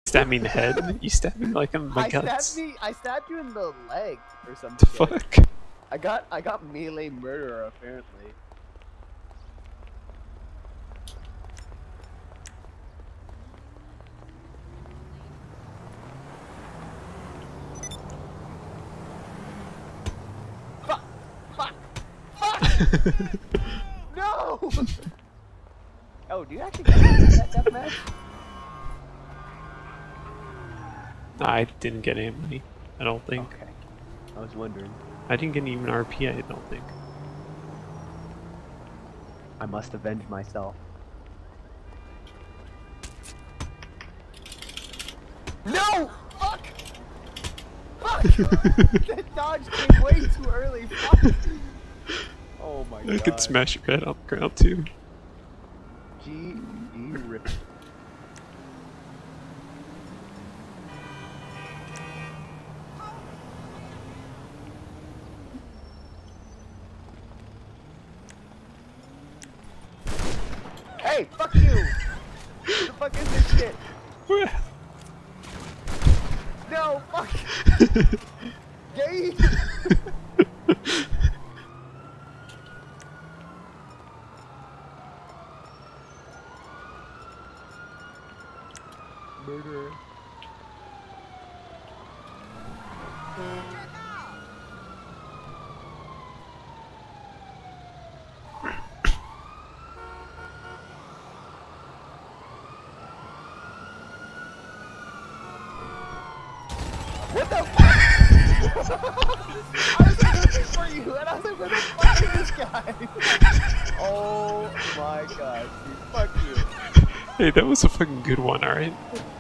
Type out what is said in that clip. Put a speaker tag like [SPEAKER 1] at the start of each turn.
[SPEAKER 1] Stab me in the head? You stabbed me like in my guts.
[SPEAKER 2] I stabbed you in the leg or something.
[SPEAKER 1] The fuck?
[SPEAKER 2] I got melee murderer apparently. Fuck! Fuck! Fuck! No! Oh, do you actually get that deathmatch?
[SPEAKER 1] I didn't get any money, I don't think.
[SPEAKER 2] Okay. I was wondering.
[SPEAKER 1] I didn't get even RP, I don't think.
[SPEAKER 2] I must avenge myself. No! Fuck! Fuck! That dodge came way too early. Fuck! Oh my god.
[SPEAKER 1] I could smash your head on the ground too.
[SPEAKER 2] GG rip. Hey, fuck you! What the fuck is this shit? No, fuck! Gay! Murderer. What the fuck? I was looking for you and I was like, where the fuck is this guy? Oh my god, dude, fuck you.
[SPEAKER 1] Hey, that was a fucking good one, alright?